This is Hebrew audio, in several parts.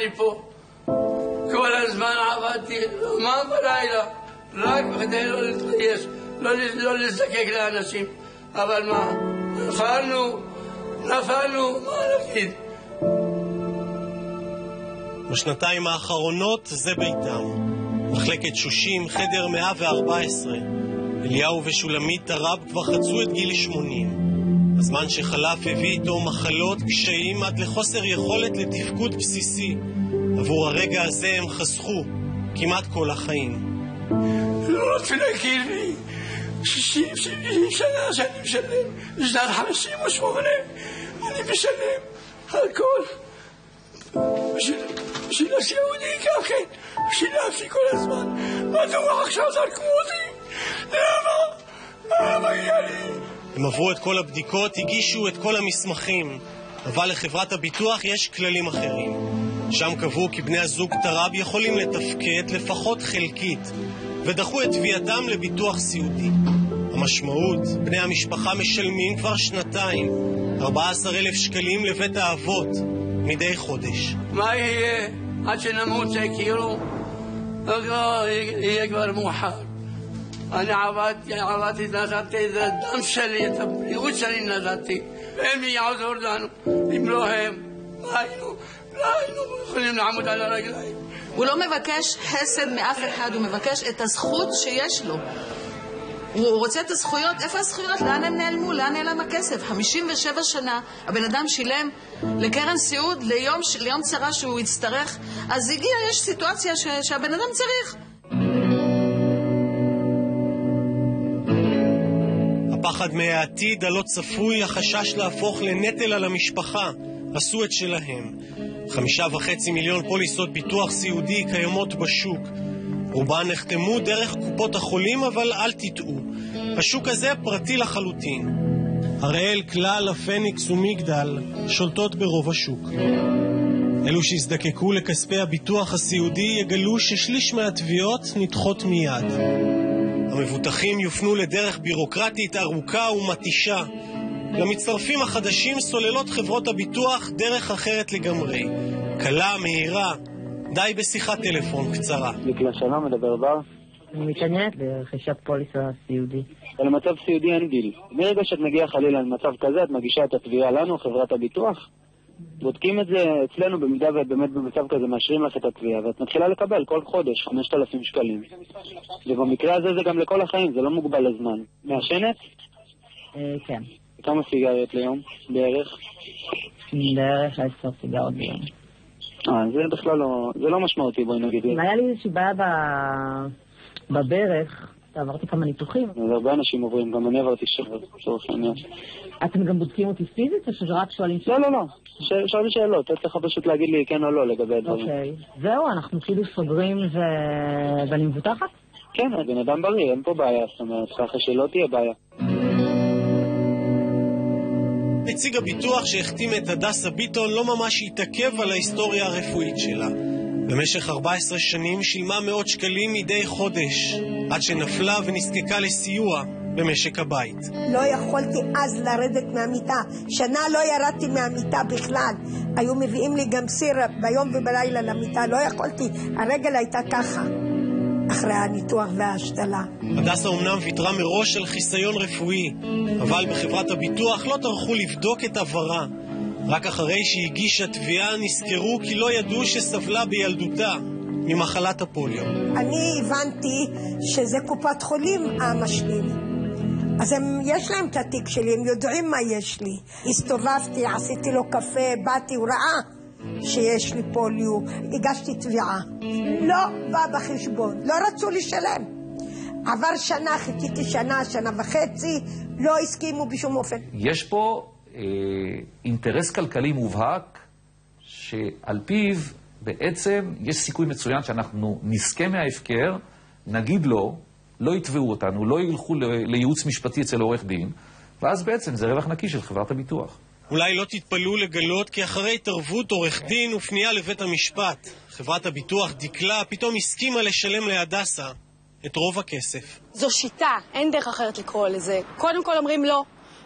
לי פה. כל הזמן עבדתי, מה בלילה, רק כדי לא להתגייס, לא להזדקק לאנשים. אבל מה, נפלנו, מה נגיד? בשנתיים האחרונות זה ביתם. מחלקת שושים, חדר 114. אליהו ושולמית הרב כבר חצו את גיל 80. הזמן שחלף הביא איתו מחלות, קשיים עד לחוסר יכולת לתפקוד בסיסי. עבור הרגע הזה הם חסכו כמעט כל החיים. לא רוצה להגיד לי 60 שנה שאני משלם. בשנת 58 אני משלם הכל. בשביל הסיעודי גם כן. שילמתי כל הזמן. מדוע עכשיו זרקו אותי? למה הגיע לי? הם עברו את כל הבדיקות, הגישו את כל המסמכים, אבל לחברת הביטוח יש כללים אחרים. שם קבעו כי בני הזוג טרב יכולים לתפקד לפחות חלקית, ודחו את תביעתם לביטוח סיעודי. המשמעות, בני המשפחה משלמים כבר שנתיים 14,000 שקלים לבית האבות מדי חודש. מה יהיה? עד שנמות יכירו? יהיה כבר מאוחר. אני עבדתי, נתתי את הדם שלי, את הבריאות שלי נתתי. אין מי יעזור לנו, אם לא הם. לא היינו יכולים לעמוד על הרגליים. הוא לא מבקש חסד מאף אחד, הוא מבקש את הזכות שיש לו. הוא רוצה את הזכויות. איפה הזכויות? לאן הם נעלמו? לאן נעלם הכסף? 57 שנה הבן אדם שילם לקרן סיעוד ליום צרה שהוא יצטרך. אז יש סיטואציה שהבן אדם צריך. הפחד מהעתיד הלא צפוי, החשש להפוך לנטל על המשפחה, עשו את שלהם. 5.5 מיליון פוליסות ביטוח סיעודי קיימות בשוק. רובן נחתמו דרך קופות החולים, אבל אל תטעו. השוק הזה פרטי לחלוטין. הראל, כלל, הפניקס ומגדל שולטות ברוב השוק. אלו שהזדקקו לכספי הביטוח הסיעודי יגלו ששליש מהתביעות נדחות מיד. המבוטחים יופנו לדרך בירוקרטית ארוכה ומתישה. למצטרפים החדשים סוללות חברות הביטוח דרך אחרת לגמרי. קלה, מהירה, די בשיחת טלפון קצרה. דקלה שלום, מדבר בר. אני מתעניינת ברכישת פוליסה סיעודי. על מצב סיעודי אין גיל. ברגע שאת מגיעה חלילה למצב כזה, את מגישה את התביעה לנו, חברת הביטוח. בודקים את זה אצלנו במידה ובאמת במצב כזה מאשרים לך את התביעה, ואת מתחילה לקבל כל חודש 5,000 שקלים. ובמקרה הזה זה גם לכל החיים, זה לא מוגבל לזמן. מעשנת? כן. כמה סיגריות ליום בערך? בערך 10 סיגריות ביום. זה בכלל לא, זה לא משמעותי, בואי נגיד. היה לי איזושהי בעיה בברך, עברתי כמה ניתוחים. אז הרבה אנשים עוברים, גם אני עברתי שורש עניין. אתם גם בודקים אותי פיזית או שרק שואלים? לא. שואלים שאלות, אתה צריך פשוט להגיד לי כן או לא לגבי הדברים. אוקיי. זהו, אנחנו כאילו סוגרים ואני מבוטחת? כן, בן אדם בריא, אין פה בעיה, זאת אומרת, ככה שלא תהיה בעיה. נציג הביטוח שהחתים את הדסה ביטון לא ממש התעכב על ההיסטוריה הרפואית שלה. במשך 14 שנים שילמה מאות שקלים מדי חודש, עד שנפלה ונזקקה לסיוע במשק הבית. לא יכולתי אז לרדת מהמיטה. שנה לא ירדתי מהמיטה בכלל. היו מביאים לי גם סיר ביום ובלילה למיטה. לא יכולתי. הרגל הייתה ככה. אחרי הניתוח וההשתלה. הדסה אומנם ויתרה מראש על חיסיון רפואי, אבל בחברת הביטוח לא טרחו לבדוק את עברה. רק אחרי שהגישה תביעה נזכרו כי לא ידעו שסבלה בילדותה ממחלת הפוליו. אני הבנתי שזה קופת חולים המשלים. אז יש להם את התיק שלי, הם יודעים מה יש לי. הסתובבתי, עשיתי לו קפה, באתי, הוא ראה שיש לי פוליו, הגשתי תביעה. לא בא בחשבון, לא רצו לשלם. עבר שנה, חיכיתי שנה וחצי, לא הסכימו בשום אופן. יש פה אינטרס כלכלי מובהק, שעל פיו בעצם יש סיכוי מצוין שאנחנו נזכה מההפקר, נגיד לא יתבעו אותנו, לא ילכו לייעוץ משפטי אצל עורך דין, ואז בעצם זה רווח נקי של חברת הביטוח. אולי לא תתפלאו לגלות כי אחרי התערבות עורך דין ופנייה לבית המשפט, חברת הביטוח דקלה פתאום הסכימה לשלם להדסה את רוב הכסף. זו שיטה, אין דרך אחרת לקרוא לזה. קודם כל אומרים לא,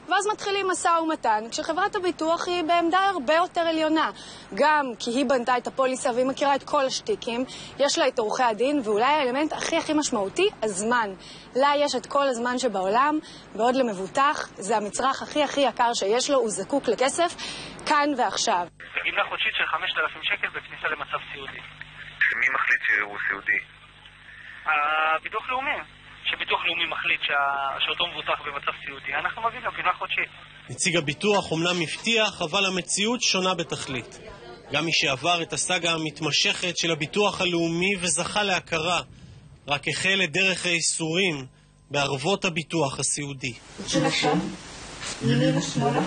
ואז מתחילים משא ומתן, כשחברת הביטוח היא בעמדה הרבה יותר עליונה. גם כי היא בנתה את הפוליסה והיא מכירה את כל השטיקים, יש לה את עורכי הדין, ואולי האלמנט הכי משמעותי, הזמן. לה יש את כל הזמן שבעולם, בעוד למבוטח, זה המצרך הכי יקר שיש לו, הוא זקוק לכסף, כאן ועכשיו. גמלה חודשית של 5,000 שקל בכניסה למצב סיעודי. מי מחליט שהוא סיעודי? הביטוח לאומי. שביטוח לאומי מחליט שאותו מבוטח במצב סיעודי. אנחנו מביאים לו גמלה חודשית. נציג הביטוח אומנם מבטיח, אבל המציאות שונה בתכלית. גם מי שעבר את הסאגה המתמשכת של הביטוח הלאומי וזכה להכרה, רק החל את דרך האיסורים בערבות הביטוח הסיעודי. שלשם, ימין ושמאלה,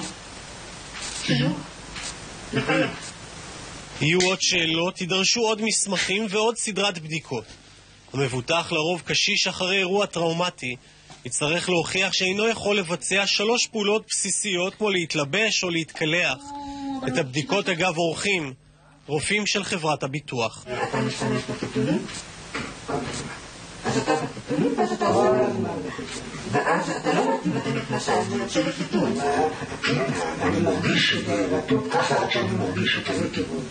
יהיו עוד שאלות, יידרשו עוד מסמכים ועוד סדרת בדיקות. המבוטח לרוב קשיש אחרי אירוע טראומטי יצטרך להוכיח שאינו יכול לבצע 3 פעולות בסיסיות כמו להתלבש או להתקלח. את הבדיקות אגב עורכים רופאים של חברת הביטוח. אתה משתמש בחיתולים? אז אתה בחיתולים ואז אתה עושה ואז אתה לא מתאים את המכנסה, אז זה יוצא לחיתול. אני מרגיש שזה רטוב ככה עד שאני מרגיש את הרטיבות.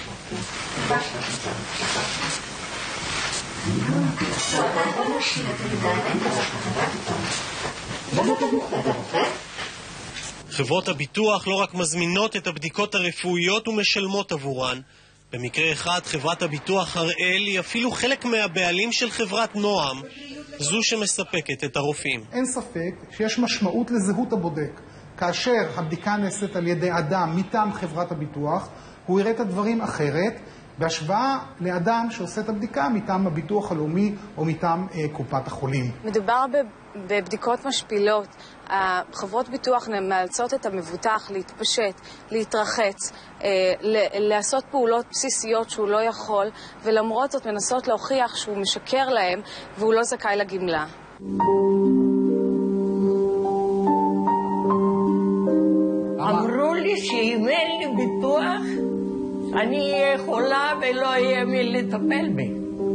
חברות הביטוח לא רק מזמינות את הבדיקות הרפואיות ומשלמות עבורן. במקרה אחד חברת הביטוח הראל היא אפילו חלק מהבעלים של חברת נועם, זו שמספקת את הרופאים. אין ספק שיש משמעות לזהות הבודק. כאשר הבדיקה נעשית על ידי אדם מטעם חברת הביטוח, הוא יראה את הדברים אחרת, בהשוואה לאדם שעושה את הבדיקה מטעם הביטוח הלאומי או מטעם קופת החולים. מדובר בבדיקות משפילות. חברות ביטוח מאלצות את המבוטח להתפשט, להתרחץ, לעשות פעולות בסיסיות שהוא לא יכול, ולמרות זאת מנסות להוכיח שהוא משקר להם והוא לא זכאי לגמלה. אמרו לי שאם אין לי ביטוח, אני אהיה חולה ולא יהיה מי לטפל בי.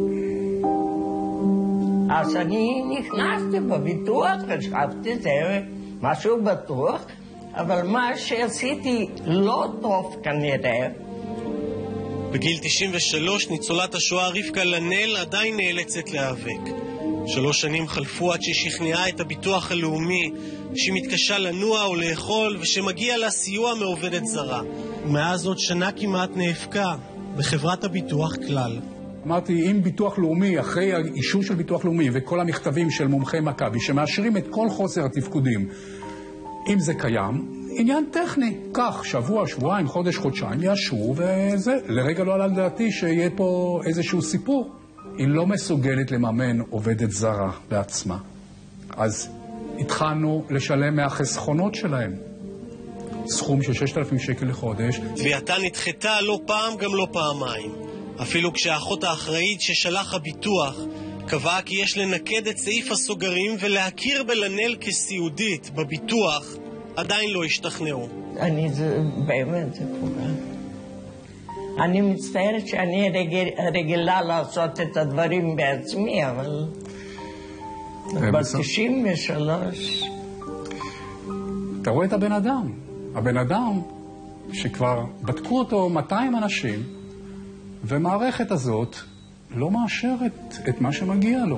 אז אני נכנסתי בביטוח, חשבתי זה משהו בטוח, אבל מה שעשיתי לא טוב כנראה. בגיל 93 ניצולת השואה רבקה לנל עדיין נאלצת להיאבק. 3 שנים חלפו עד ששכנעה את הביטוח הלאומי שהיא מתקשה לנוע או לאכול ושמגיע לה סיוע מעובדת זרה. ומאז עוד שנה כמעט נאבקה בחברת הביטוח כלל. אמרתי, אם ביטוח לאומי, אחרי האישור של ביטוח לאומי וכל המכתבים של מומחי מכבי שמאשרים את כל חוסר התפקודים, אם זה קיים, עניין טכני. כך, שבוע, שבועיים, חודש, חודשיים, יאשרו וזה. לרגע לא עלה לדעתי שיהיה פה איזשהו סיפור. היא לא מסוגלת לממן עובדת זרה בעצמה. אז התחלנו לשלם מהחסכונות שלהם. סכום של 6,000 שקל לחודש. תביעתה נדחתה לא פעם גם לא פעמיים. אפילו כשהאחות האחראית ששלח הביטוח קבעה כי יש לנקד את סעיף הסוגרים ולהכיר בלנל כסיעודית בביטוח, עדיין לא השתכנעו. באמת זה קורה. אני מצטערת שאני רגילה לעשות את הדברים בעצמי, אבל ב-93... אתה רואה את הבן אדם. הבן אדם שכבר בדקו אותו 200 אנשים, ומערכת הזאת לא מאשרת את מה שמגיע לו.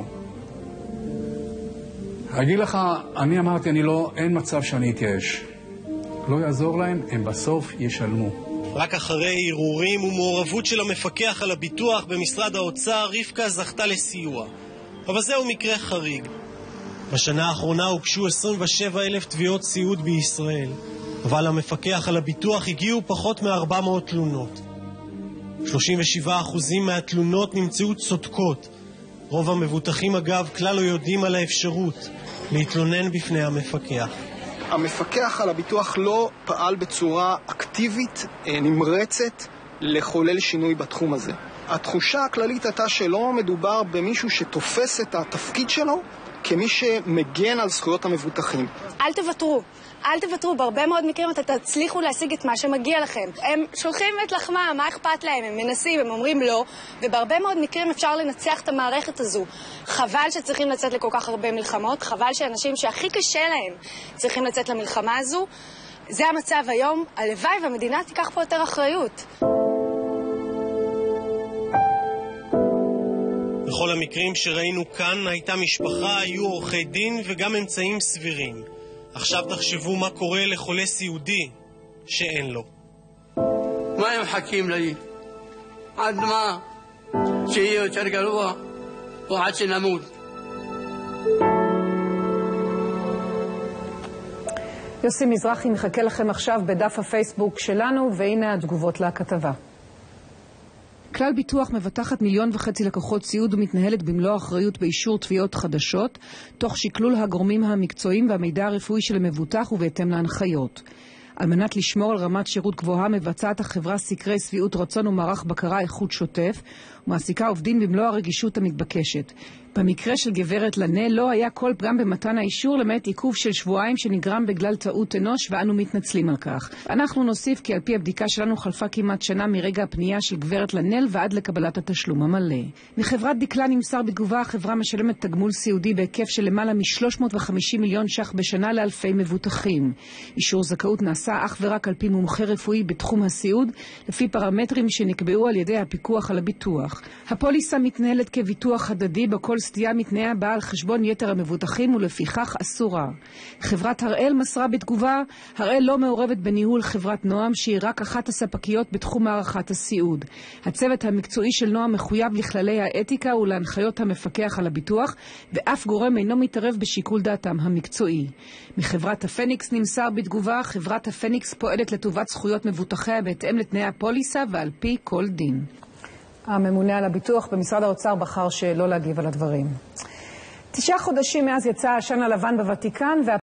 אגיד לך, אני אמרתי, אין מצב שאני אתייאש. לא יעזור להם, הם בסוף ישלמו. רק אחרי ערעורים ומעורבות של המפקח על הביטוח במשרד האוצר, רבקה זכתה לסיוע. אבל זהו מקרה חריג. בשנה האחרונה הוגשו 27,000 תביעות סיעוד בישראל, אבל המפקח על הביטוח הגיעו פחות מ-400 תלונות. 37% מהתלונות נמצאו צודקות. רוב המבוטחים אגב כלל לא יודעים על האפשרות להתלונן בפני המפקח. המפקח על הביטוח לא פעל בצורה אקטיבית, נמרצת, לחולל שינוי בתחום הזה. התחושה הכללית הייתה שלא מדובר במישהו שתופס את התפקיד שלו כמי שמגן על זכויות המבוטחים. אל תוותרו. אל תוותרו, בהרבה מאוד מקרים אתם תצליחו להשיג את מה שמגיע לכם. הם שולחים את לחמם, מה אכפת להם? הם מנסים, הם אומרים לא, ובהרבה מאוד מקרים אפשר לנצח את המערכת הזו. חבל שצריכים לצאת לכל כך הרבה מלחמות, חבל שאנשים שהכי קשה להם צריכים לצאת למלחמה הזו. זה המצב היום, הלוואי והמדינה תיקח פה יותר אחריות. בכל המקרים שראינו כאן הייתה משפחה, היו עורכי דין וגם אמצעים סבירים. עכשיו תחשבו מה קורה לחולה סיעודי שאין לו. מה הם מחכים לי? עד מה? שיהיה יותר גרוע או עד שנמות? יוסי מזרחי מחכה לכם עכשיו בדף הפייסבוק שלנו, והנה התגובות לכתבה. כלל ביטוח מבטחת 1.5 מיליון לקוחות סיעוד ומתנהלת במלוא אחריות באישור תביעות חדשות, תוך שקלול הגורמים המקצועיים והמידע הרפואי של המבוטח ובהתאם להנחיות. על מנת לשמור על רמת שירות גבוהה מבצעת החברה סקרי שביעות רצון ומערך בקרה איכות שוטף, ומעסיקה עובדים במלוא הרגישות המתבקשת. במקרה של גברת לנה לא היה כל פגם במתן האישור למעט עיכוב של שבועיים שנגרם בגלל טעות אנוש, ואנו מתנצלים על כך. אנחנו נוסיף כי על פי הבדיקה שלנו חלפה כמעט שנה מרגע הפנייה של גברת לנל ועד לקבלת התשלום המלא. מחברת דקלה נמסר בתגובה החברה משלמת תגמול סיעודי בהיקף של למעלה מ-350 מיליון ש"ח בשנה לאלפי מבוטחים. אישור זכאות נעשה אך ורק על פי מומחה רפואי בתחום הסיעוד, לפי פרמטרים שנקבעו על ידי הפיקוח על הביטוח. הפוליסה מתנהלת כביטוח הדדי בכל סטייה מתנאי הבאה על חשבון יתר המבוטחים ולפיכך אסורה. חברת הראל מסרה בתגובה, הראל לא מעורבת בניהול חברת נועם שהיא רק אחת הספקיות בתחום מערכת הסיעוד. הצוות המקצועי של נועם מחויב לכללי האתיקה ולהנחיות המפקח על הביטוח, ואף גורם אינו מתערב בשיקול דעתם המקצועי. מחברת הפניקס נמסר בתגובה, חברת הפניקס פועלת לטובת זכויות מבוטחיה בהתאם לתנאי הפוליסה ועל פי כל דין. הממונה על הביטוח במשרד האוצר בחר שלא להגיב על הדברים. 9 חודשים מאז יצא העשן הלבן בוותיקן